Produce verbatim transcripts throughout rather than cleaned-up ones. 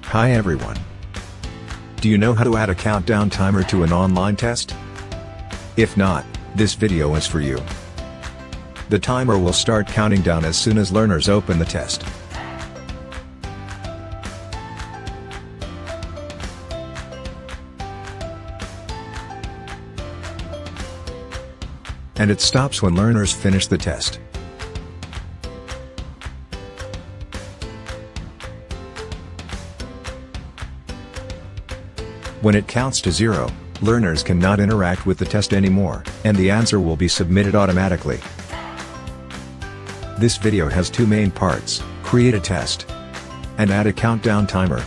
Hi everyone. Do you know how to add a countdown timer to an online test? If not, this video is for you. The timer will start counting down as soon as learners open the test. And it stops when learners finish the test. When it counts to zero, learners cannot interact with the test anymore, and the answer will be submitted automatically. This video has two main parts: create a test and add a countdown timer.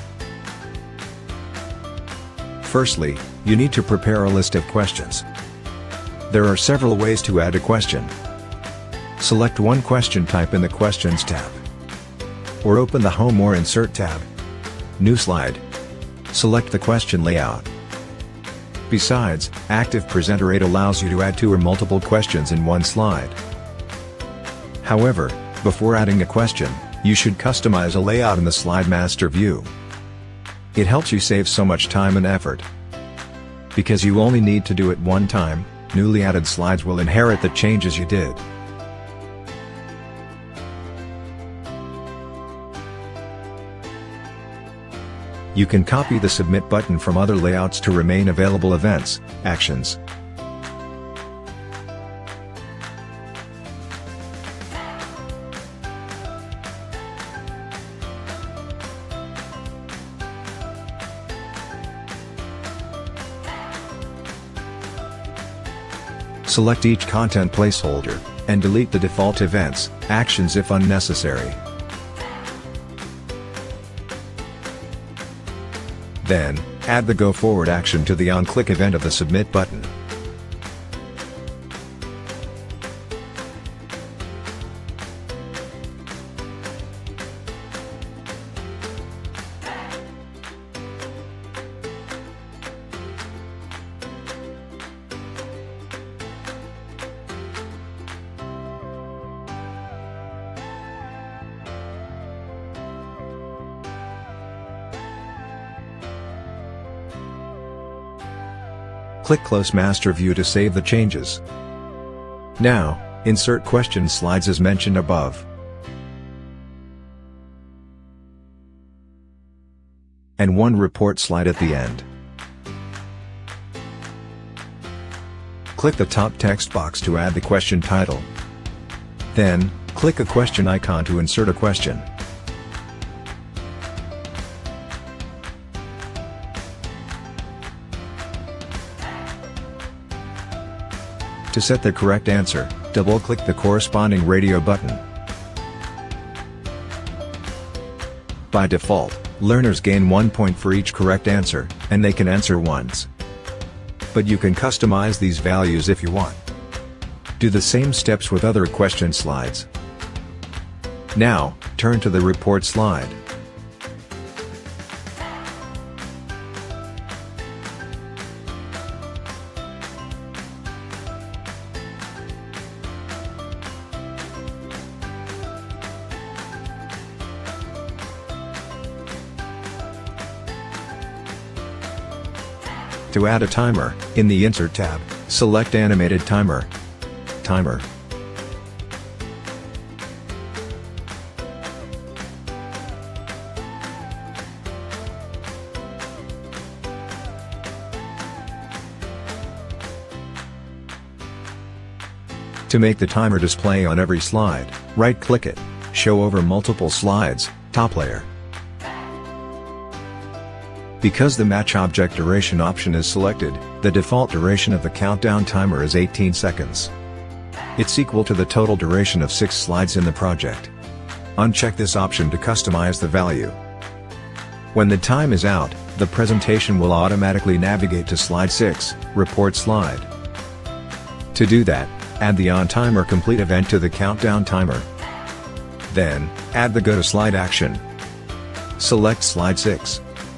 Firstly, you need to prepare a list of questions. There are several ways to add a question. Select one question type in the Questions tab, or open the Home or Insert tab. New slide. Select the question layout. Besides, ActivePresenter eight allows you to add two or multiple questions in one slide. However, before adding a question, you should customize a layout in the Slide Master view. It helps you save so much time and effort. Because you only need to do it one time, newly added slides will inherit the changes you did. You can copy the Submit button from other layouts to remain available events, actions. Select each content placeholder, and delete the default events, actions if unnecessary. Then, add the Go Forward action to the on-click event of the Submit button. Click Close Master View to save the changes. Now, insert question slides as mentioned above. And one report slide at the end. Click the top text box to add the question title. Then, click a question icon to insert a question. To set the correct answer, double-click the corresponding radio button. By default, learners gain one point for each correct answer, and they can answer once. But you can customize these values if you want. Do the same steps with other question slides. Now, turn to the report slide. To add a timer, in the Insert tab, select Animated Timer. Timer. To make the timer display on every slide, right-click it, Show over multiple slides, top layer. Because the Match Object Duration option is selected, the default duration of the countdown timer is eighteen seconds. It's equal to the total duration of six slides in the project. Uncheck this option to customize the value. When the time is out, the presentation will automatically navigate to slide six, Report Slide. To do that, add the On-Timer Complete event to the countdown timer. Then, add the Go to Slide action. Select slide six.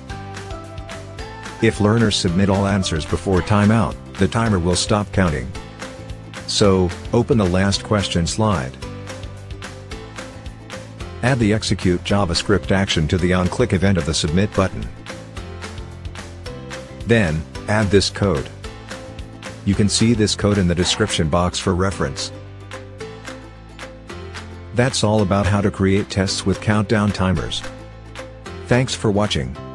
If learners submit all answers before timeout, the timer will stop counting. So, open the last question slide. Add the execute JavaScript action to the onClick event of the submit button. Then, add this code. You can see this code in the description box for reference. That's all about how to create tests with countdown timers. Thanks for watching.